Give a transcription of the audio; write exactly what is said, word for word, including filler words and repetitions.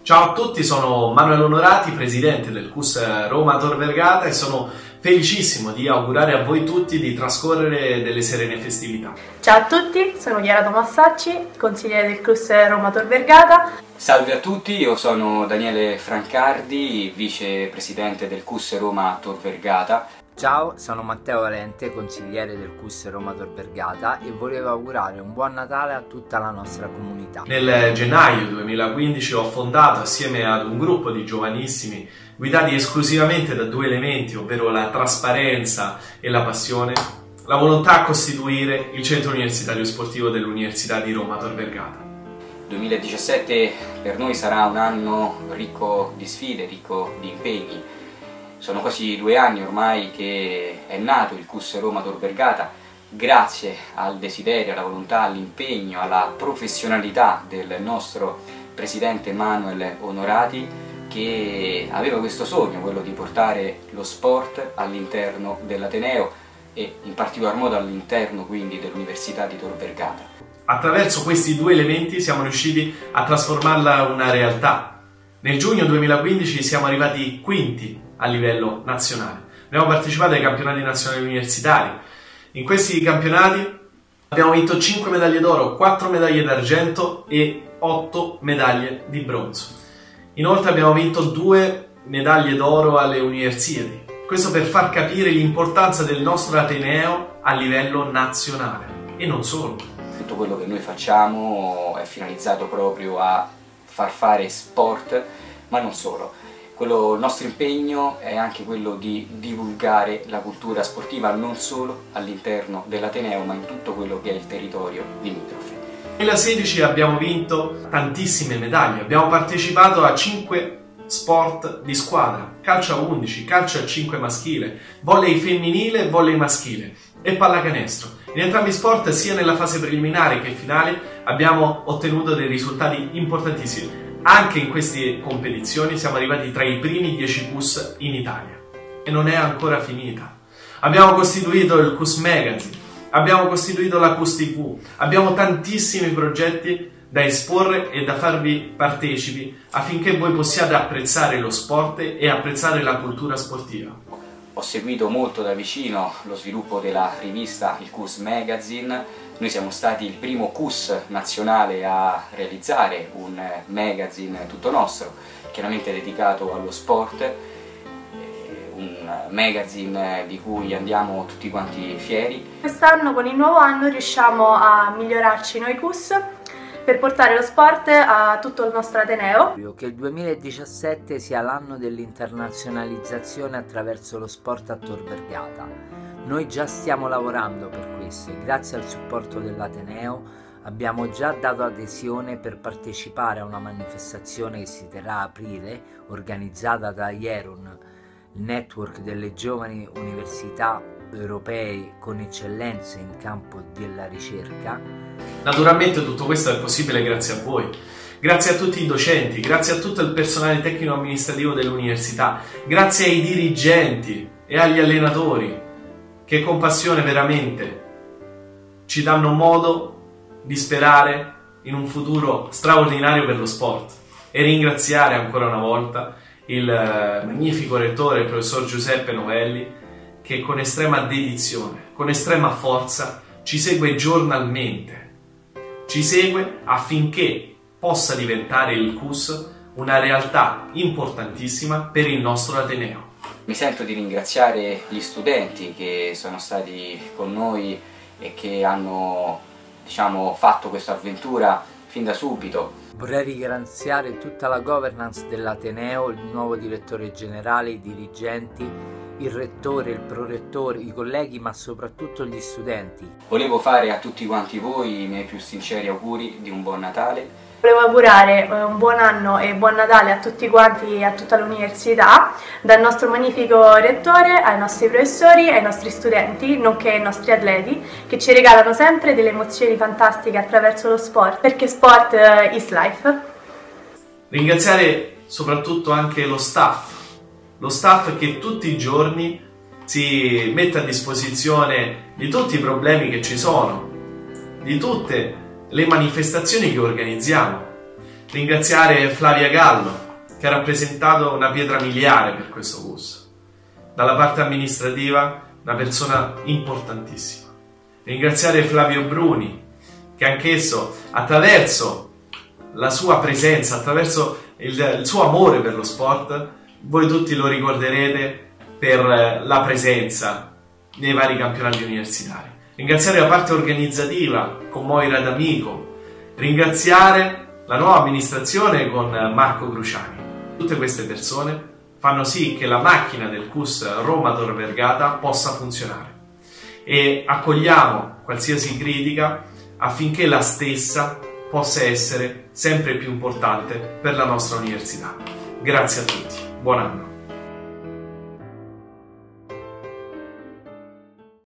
Ciao a tutti, sono Manuel Onorati, presidente del C U S Roma Tor Vergata, e sono felicissimo di augurare a voi tutti di trascorrere delle serene festività. Ciao a tutti, sono Chiara Tomassacci, consigliere del C U S Roma Tor Vergata. Salve a tutti, io sono Daniele Francardi, vicepresidente del C U S Roma Tor Vergata. Ciao, sono Matteo Valente, consigliere del C U S Roma Tor Vergata, e volevo augurare un buon Natale a tutta la nostra comunità. Nel gennaio duemilaquindici ho fondato, assieme ad un gruppo di giovanissimi guidati esclusivamente da due elementi, ovvero la trasparenza e la passione, la volontà a costituire il centro universitario sportivo dell'Università di Roma Tor Vergata. duemiladiciassette per noi sarà un anno ricco di sfide, ricco di impegni. Sono quasi due anni ormai che è nato il C U S Roma Tor Vergata, grazie al desiderio, alla volontà, all'impegno, alla professionalità del nostro presidente Manuel Onorati, che aveva questo sogno, quello di portare lo sport all'interno dell'Ateneo e in particolar modo all'interno quindi dell'Università di Tor Vergata. Attraverso questi due elementi siamo riusciti a trasformarla in una realtà. Nel giugno duemilaquindici siamo arrivati quinti a livello nazionale. Abbiamo partecipato ai campionati nazionali universitari. In questi campionati abbiamo vinto cinque medaglie d'oro, quattro medaglie d'argento e otto medaglie di bronzo. Inoltre abbiamo vinto due medaglie d'oro alle Universiadi. Questo per far capire l'importanza del nostro Ateneo a livello nazionale. E non solo. Tutto quello che noi facciamo è finalizzato proprio a far fare sport, ma non solo. Quello, il nostro impegno è anche quello di divulgare la cultura sportiva non solo all'interno dell'Ateneo, ma in tutto quello che è il territorio limitrofe. Nel duemilasedici abbiamo vinto tantissime medaglie, abbiamo partecipato a cinque sport di squadra: calcio a undici, calcio a cinque maschile, volley femminile, volley maschile e pallacanestro. In entrambi i sport, sia nella fase preliminare che finale, abbiamo ottenuto dei risultati importantissimi. Anche in queste competizioni siamo arrivati tra i primi dieci C U S in Italia. E non è ancora finita. Abbiamo costituito il C U S Magazine, abbiamo costituito la C U S T V, abbiamo tantissimi progetti da esporre e da farvi partecipi affinché voi possiate apprezzare lo sport e apprezzare la cultura sportiva. Ho seguito molto da vicino lo sviluppo della rivista, il C U S Magazine. Noi siamo stati il primo C U S nazionale a realizzare un magazine tutto nostro, chiaramente dedicato allo sport, un magazine di cui andiamo tutti quanti fieri. Quest'anno, con il nuovo anno, riusciamo a migliorarci noi C U S per portare lo sport a tutto il nostro Ateneo. Che il duemiladiciassette sia l'anno dell'internazionalizzazione attraverso lo sport a Tor Vergata. Noi già stiamo lavorando per questo e grazie al supporto dell'Ateneo abbiamo già dato adesione per partecipare a una manifestazione che si terrà a aprile, organizzata da IERUN, il network delle giovani università europee con eccellenze in campo della ricerca. Naturalmente tutto questo è possibile grazie a voi, grazie a tutti i docenti, grazie a tutto il personale tecnico-amministrativo dell'università, grazie ai dirigenti e agli allenatori che con passione veramente ci danno modo di sperare in un futuro straordinario per lo sport. E ringraziare ancora una volta il magnifico rettore, il professor Giuseppe Novelli, che con estrema dedizione, con estrema forza ci segue giornalmente. Ci segue affinché possa diventare il C U S una realtà importantissima per il nostro Ateneo. Mi sento di ringraziare gli studenti che sono stati con noi e che hanno, diciamo, fatto questa avventura fin da subito. Vorrei ringraziare tutta la governance dell'Ateneo, il nuovo direttore generale, i dirigenti, il rettore, il prorettore, i colleghi, ma soprattutto gli studenti. Volevo fare a tutti quanti voi i miei più sinceri auguri di un buon Natale. Volevo augurare un buon anno e buon Natale a tutti quanti e a tutta l'università, dal nostro magnifico rettore ai nostri professori, ai nostri studenti, nonché ai nostri atleti, che ci regalano sempre delle emozioni fantastiche attraverso lo sport, perché sport is life. Ringraziare soprattutto anche lo staff, lo staff che tutti i giorni si mette a disposizione di tutti i problemi che ci sono, di tutte le manifestazioni che organizziamo. ringraziare Flavia Gallo, che ha rappresentato una pietra miliare per questo C U S. Dalla parte amministrativa, una persona importantissima. Ringraziare Flavio Bruni, che anch'esso, attraverso la sua presenza, attraverso il, il suo amore per lo sport, voi tutti lo ricorderete per la presenza nei vari campionati universitari. Ringraziare la parte organizzativa con Moira D'Amico, ringraziare la nuova amministrazione con Marco Cruciani. Tutte queste persone fanno sì che la macchina del C U S Roma Tor Vergata possa funzionare e accogliamo qualsiasi critica affinché la stessa possa essere sempre più importante per la nostra università. Grazie a tutti, buon anno!